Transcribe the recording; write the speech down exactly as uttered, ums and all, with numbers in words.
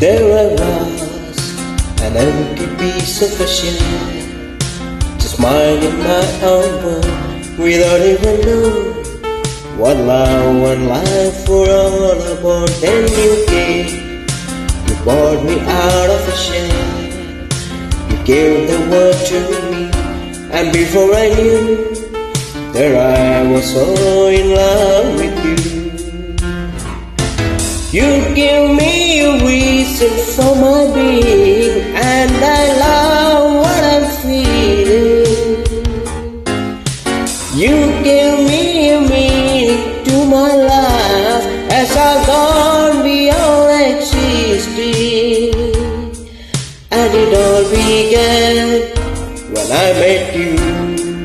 There I was, an empty piece of a shell, just minding my own world, without even knowing what love, one life were all about. Then you came, you brought me out of a shell, you gave the word to me, and before I knew, there I was so in love with you. You give me a reason for my being, and I love what I'm feeling. You give me a meaning to my life as I've gone beyond existing. And it all began when I met you.